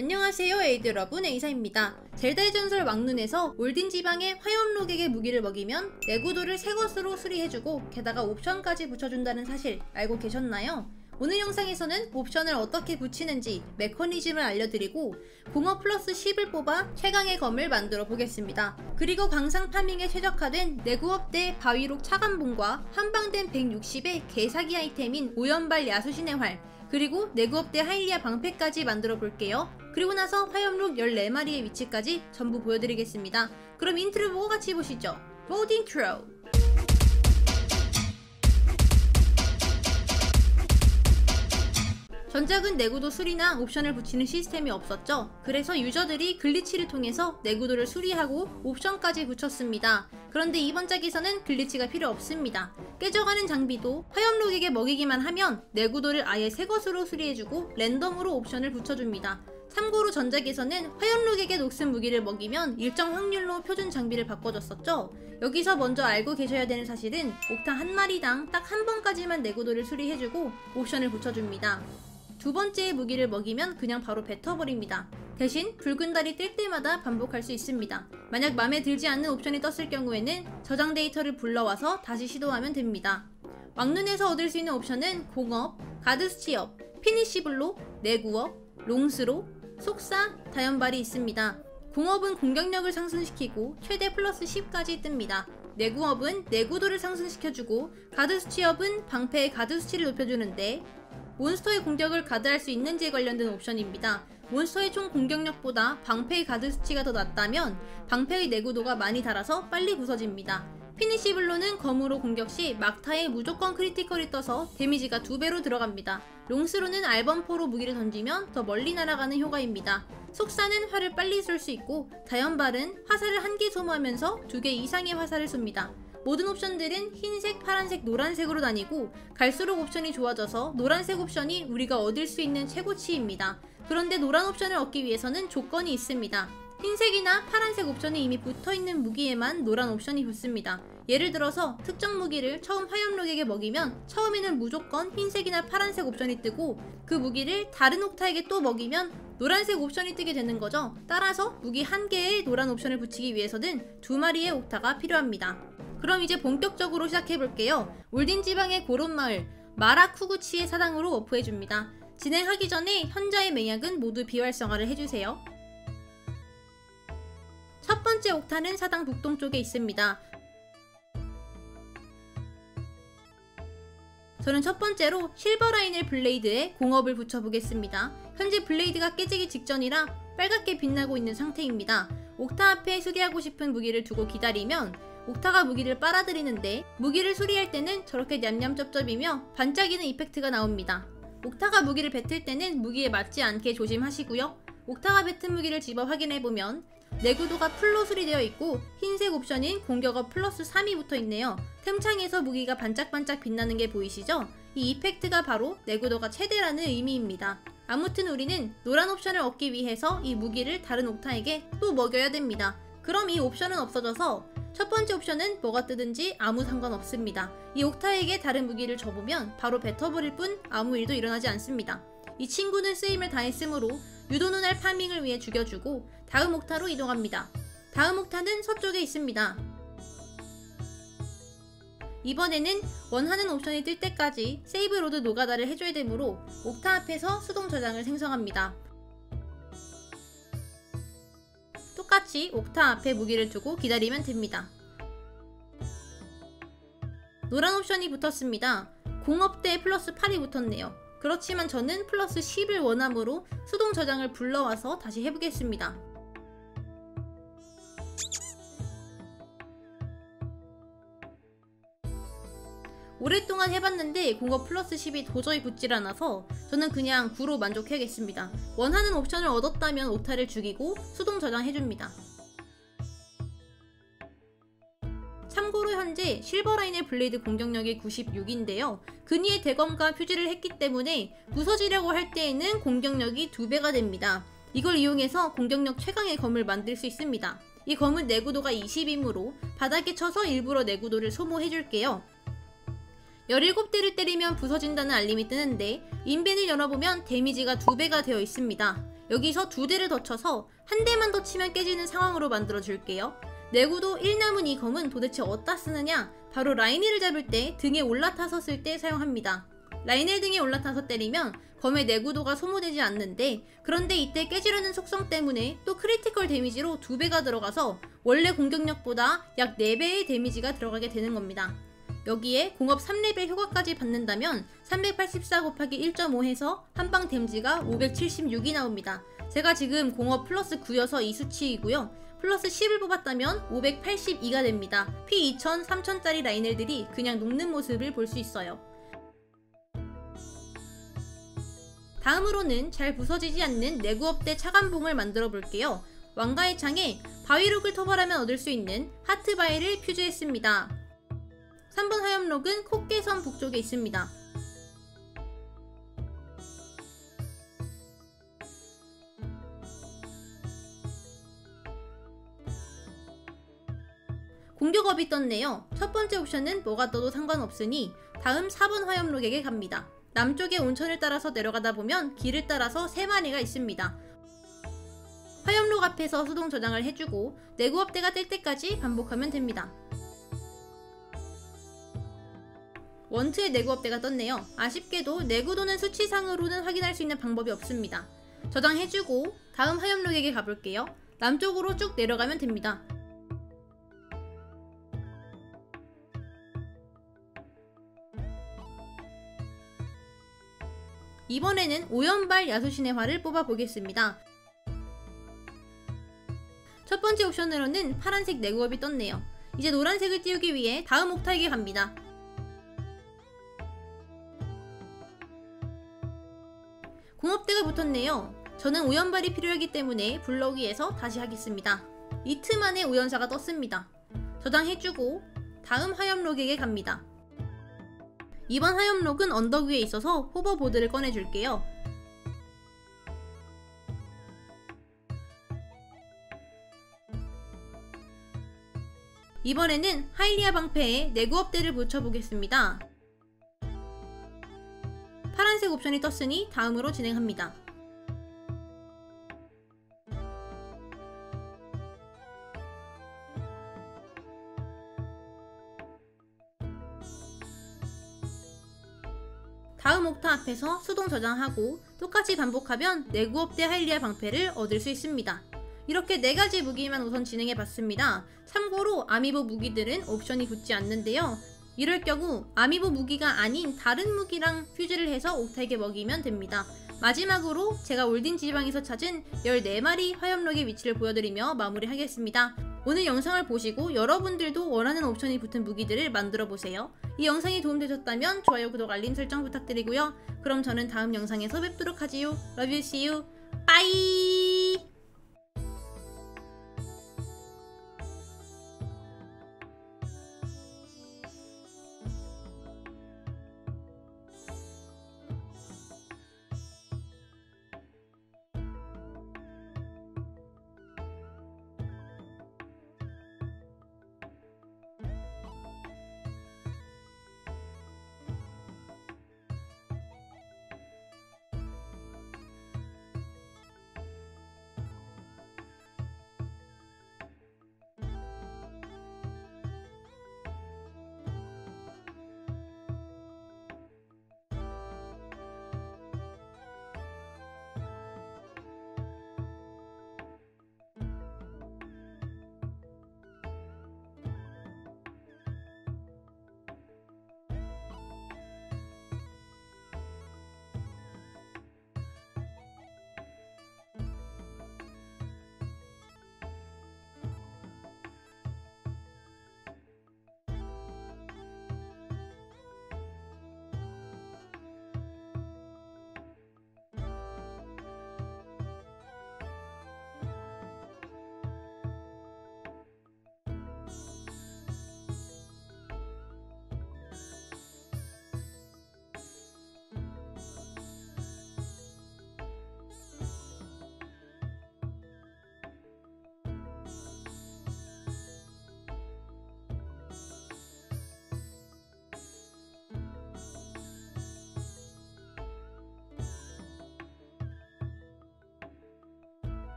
안녕하세요 에이드 여러분, 에이사입니다. 젤다의 전설 왕눈에서 올딘 지방의 화염록에게 무기를 먹이면 내구도를 새 것으로 수리해주고 게다가 옵션까지 붙여준다는 사실 알고 계셨나요? 오늘 영상에서는 옵션을 어떻게 붙이는지 메커니즘을 알려드리고 공업 플러스 10을 뽑아 최강의 검을 만들어 보겠습니다. 그리고 광상 파밍에 최적화된 내구업대 바위록 차관봉과 한방된 160의 개사기 아이템인 오연발 야수신의 활, 그리고 내구업대 하일리아 방패까지 만들어 볼게요. 그리고 나서 화염록 14마리의 위치까지 전부 보여드리겠습니다. 그럼 인트로 보고 같이 보시죠. 로드 인트로! 전작은 내구도 수리나 옵션을 붙이는 시스템이 없었죠. 그래서 유저들이 글리치를 통해서 내구도를 수리하고 옵션까지 붙였습니다. 그런데 이번 작에서는 글리치가 필요 없습니다. 깨져가는 장비도 화염록에게 먹이기만 하면 내구도를 아예 새 것으로 수리해주고 랜덤으로 옵션을 붙여줍니다. 참고로 전작에서는 화염록에게 녹슨 무기를 먹이면 일정 확률로 표준 장비를 바꿔줬었죠. 여기서 먼저 알고 계셔야 되는 사실은 옥타 한 마리당 딱 한 번까지만 내구도를 수리해주고 옵션을 붙여줍니다. 두 번째의 무기를 먹이면 그냥 바로 뱉어버립니다. 대신 붉은 달이 뜰 때마다 반복할 수 있습니다. 만약 맘에 들지 않는 옵션이 떴을 경우에는 저장 데이터를 불러와서 다시 시도하면 됩니다. 왕눈에서 얻을 수 있는 옵션은 공업, 가드스치업, 피니시블로, 내구업, 롱스로, 속사, 다연발이 있습니다. 공업은 공격력을 상승시키고 최대 플러스 10까지 뜹니다. 내구업은 내구도를 상승시켜주고 가드스치업은 방패의 가드수치를 높여주는데 몬스터의 공격을 가드할 수 있는지에 관련된 옵션입니다. 몬스터의 총 공격력보다 방패의 가드 수치가 더 낮다면 방패의 내구도가 많이 달아서 빨리 부서집니다. 피니시블로는 검으로 공격 시 막타에 무조건 크리티컬이 떠서 데미지가 2배로 들어갑니다. 롱스로는 알범포로 무기를 던지면 더 멀리 날아가는 효과입니다. 속사는 활을 빨리 쏠 수 있고 다연발은 화살을 1개 소모하면서 2개 이상의 화살을 쏩니다. 모든 옵션들은 흰색, 파란색, 노란색으로 다니고 갈수록 옵션이 좋아져서 노란색 옵션이 우리가 얻을 수 있는 최고치입니다. 그런데 노란 옵션을 얻기 위해서는 조건이 있습니다. 흰색이나 파란색 옵션이 이미 붙어있는 무기에만 노란 옵션이 붙습니다. 예를 들어서 특정 무기를 처음 화염록에게 먹이면 처음에는 무조건 흰색이나 파란색 옵션이 뜨고 그 무기를 다른 옥타에게 또 먹이면 노란색 옵션이 뜨게 되는 거죠. 따라서 무기 한 개에 노란 옵션을 붙이기 위해서는 2마리의 옥타가 필요합니다. 그럼 이제 본격적으로 시작해볼게요. 올딘 지방의 고론마을 마라쿠구치의 사당으로 워프해줍니다. 진행하기 전에 현자의 맹약은 모두 비활성화를 해주세요. 첫 번째 옥타는 사당 북동쪽에 있습니다. 저는 첫 번째로 실버라인을 블레이드에 공업을 붙여보겠습니다. 현재 블레이드가 깨지기 직전이라 빨갛게 빛나고 있는 상태입니다. 옥타 앞에 수리하고 싶은 무기를 두고 기다리면 옥타가 무기를 빨아들이는데 무기를 수리할 때는 저렇게 냠냠쩝쩝이며 반짝이는 이펙트가 나옵니다. 옥타가 무기를 뱉을 때는 무기에 맞지 않게 조심하시고요. 옥타가 뱉은 무기를 집어 확인해보면 내구도가 풀로 수리되어 있고 흰색 옵션인 공격업 플러스 3이 붙어있네요. 템창에서 무기가 반짝반짝 빛나는 게 보이시죠? 이 이펙트가 바로 내구도가 최대라는 의미입니다. 아무튼 우리는 노란 옵션을 얻기 위해서 이 무기를 다른 옥타에게 또 먹여야 됩니다. 그럼 이 옵션은 없어져서 첫 번째 옵션은 뭐가 뜨든지 아무 상관없습니다. 이 옥타에게 다른 무기를 줘보면 바로 뱉어버릴 뿐 아무 일도 일어나지 않습니다. 이 친구는 쓰임을 다했으므로 유도눈알 파밍을 위해 죽여주고 다음 옥타로 이동합니다. 다음 옥타는 서쪽에 있습니다. 이번에는 원하는 옵션이 뜰 때까지 세이브 로드 노가다를 해줘야 되므로 옥타 앞에서 수동 저장을 생성합니다. 똑같이 옥타 앞에 무기를 두고 기다리면 됩니다. 노란 옵션이 붙었습니다. 공업대에 플러스 8이 붙었네요. 그렇지만 저는 플러스 10을 원함으로 수동 저장을 불러와서 다시 해보겠습니다. 오랫동안 해봤는데 공업 플러스 10이 도저히 붙질 않아서 저는 그냥 9로 만족해야겠습니다. 원하는 옵션을 얻었다면 옥타를 죽이고 수동 저장해줍니다. 참고로 현재 실버라인의 블레이드 공격력이 96인데요. 근위의 대검과 표지를 했기 때문에 부서지려고 할 때에는 공격력이 2배가 됩니다. 이걸 이용해서 공격력 최강의 검을 만들 수 있습니다. 이 검은 내구도가 20이므로 바닥에 쳐서 일부러 내구도를 소모해줄게요. 17대를 때리면 부서진다는 알림이 뜨는데 인벤을 열어보면 데미지가 2배가 되어 있습니다. 여기서 2대를 더 쳐서 한 대만 더 치면 깨지는 상황으로 만들어 줄게요. 내구도 1 남은 이 검은 도대체 어디다 쓰느냐? 바로 라이니를 잡을 때 등에 올라타서 쓸 때 사용합니다. 라이넬 등에 올라타서 때리면 검의 내구도가 소모되지 않는데, 그런데 이때 깨지려는 속성 때문에 또 크리티컬 데미지로 2배가 들어가서 원래 공격력보다 약 4배의 데미지가 들어가게 되는 겁니다. 여기에 공업 3레벨 효과까지 받는다면 384 곱하기 1.5 해서 한방 데미지가 576이 나옵니다. 제가 지금 공업 플러스 9여서 이 수치이고요. 플러스 10을 뽑았다면 582가 됩니다. P2000, 3000짜리 라이넬들이 그냥 녹는 모습을 볼 수 있어요. 다음으로는 잘 부서지지 않는 내구업대 차관봉을 만들어 볼게요. 왕가의 창에 바위록을 토벌하면 얻을 수 있는 하트바위를 퓨즈했습니다. 3번 화염록은 콧개섬 북쪽에 있습니다. 공격업이 떴네요. 첫 번째 옵션은 뭐가 떠도 상관없으니 다음 4번 화염록에게 갑니다. 남쪽의 온천을 따라서 내려가다 보면 길을 따라서 3마리가 있습니다. 화염록 앞에서 수동 저장을 해주고 내구업대가 뜰 때까지 반복하면 됩니다. 원트의 내구업대가 떴네요. 아쉽게도 내구도는 수치상으로는 확인할 수 있는 방법이 없습니다. 저장해주고 다음 화염록에게 가볼게요. 남쪽으로 쭉 내려가면 됩니다. 이번에는 오연발 야수신의 활을 뽑아보겠습니다. 첫 번째 옵션으로는 파란색 내구업이 떴네요. 이제 노란색을 띄우기 위해 다음 옥타에게 갑니다. 공업대가 붙었네요. 저는 오연발이 필요하기 때문에 블럭위에서 다시 하겠습니다. 이틀 만에 오연사가 떴습니다. 저장해주고 다음 화염록에게 갑니다. 이번 화염록은 언덕 위에 있어서 호버보드를 꺼내줄게요. 이번에는 하일리아 방패에 내구업대를 붙여보겠습니다. 파란색 옵션이 떴으니 다음으로 진행합니다. 다음 옥타 앞에서 수동 저장하고 똑같이 반복하면 내구업대 하일리아 방패를 얻을 수 있습니다. 이렇게 4가지 무기만 우선 진행해봤습니다. 참고로 아미보 무기들은 옵션이 붙지 않는데요. 이럴 경우 아미보 무기가 아닌 다른 무기랑 퓨즈를 해서 옥타에게 먹이면 됩니다. 마지막으로 제가 올딘 지방에서 찾은 14마리 화염록의 위치를 보여드리며 마무리하겠습니다. 오늘 영상을 보시고 여러분들도 원하는 옵션이 붙은 무기들을 만들어보세요. 이 영상이 도움되셨다면 좋아요, 구독, 알림 설정 부탁드리고요. 그럼 저는 다음 영상에서 뵙도록 하지요. Love you, see you, bye!